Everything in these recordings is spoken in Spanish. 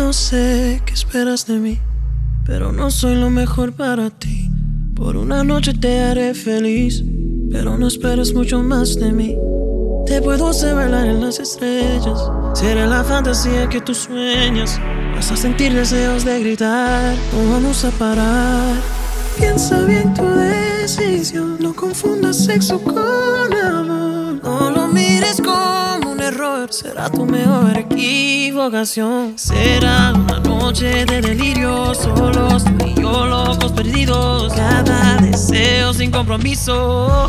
No sé qué esperas de mí, pero no soy lo mejor para ti. Por una noche te haré feliz, pero no esperes mucho más de mí. Te puedo hacer bailar en las estrellas, seré la fantasía que tú sueñas. Vas a sentir deseos de gritar, no vamos a parar. Piensa bien tu decisión, no confundas sexo con amor. No lo mires como un error, será tu mejor equivocación. Será una noche de delirio, solos tú y yo locos perdidos. Cada deseo sin compromiso.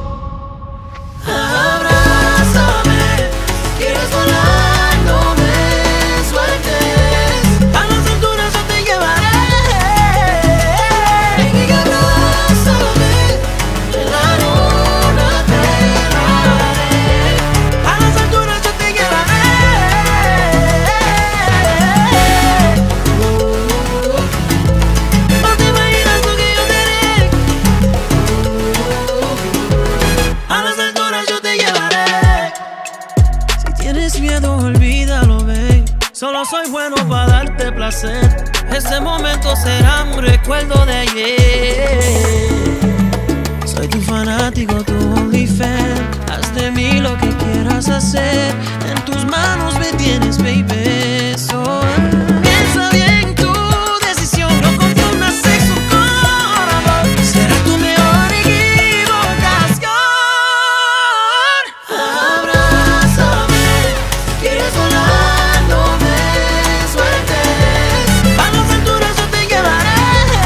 Abrázame, quieres volar, no me sueltes. A las alturas yo te llevaré. Y abrázame, en la luna te llevaré. A las alturas yo te llevaré. No te imaginas lo que yo te haré. A las alturas yo te llevaré. Si tienes miedo, olvídalo, babe. Solo soy bueno para darte placer. Ese momento será un recuerdo de ayer. Soy tu fanático, tu only fan. Haz de mí lo que quieras hacer. En tus manos me tienes, baby. Piensa bien tu decisión, no confundas sexo con amor. Será tu mejor equivocación. Abrázame, quieres volar, no me sueltes. A las alturas yo te llevaré.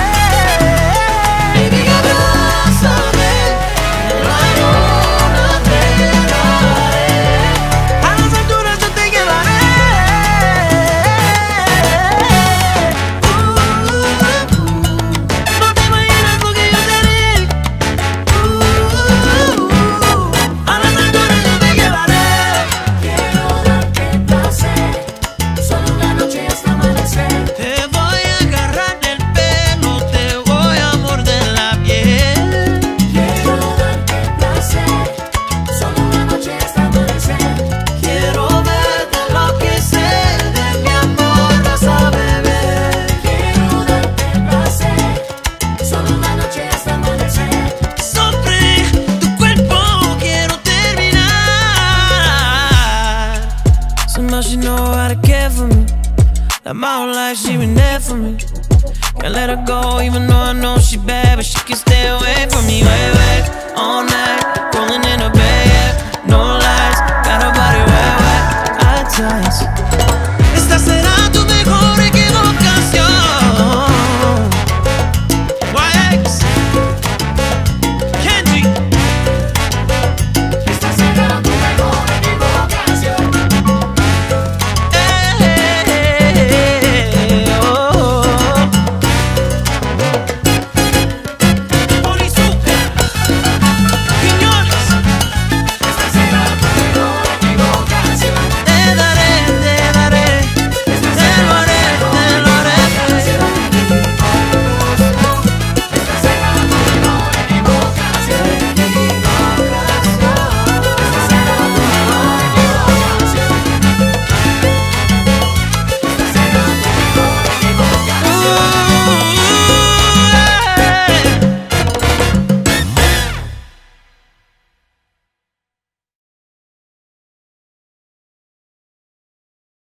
Baby, abrázame, en la luna te llevaré. A las alturas yo te llevaré. No te imaginas lo que yo te haré. A las alturas yo te llevaré. Quiero darte placer, solo una noche hasta amanecer. Te voy a agarrar del pelo, te voy a morder la piel. Quiero darte placer, solo una noche hasta amanecer. Quiero verte enloquecer, de mi amor vas a beber. Quiero darte placer, solo una noche hasta amanecer. Sobre tu cuerpo quiero terminar. So much you know how to care for me. Like my whole life she been there for me. Can't let her go even though I know she bad, but she can stay away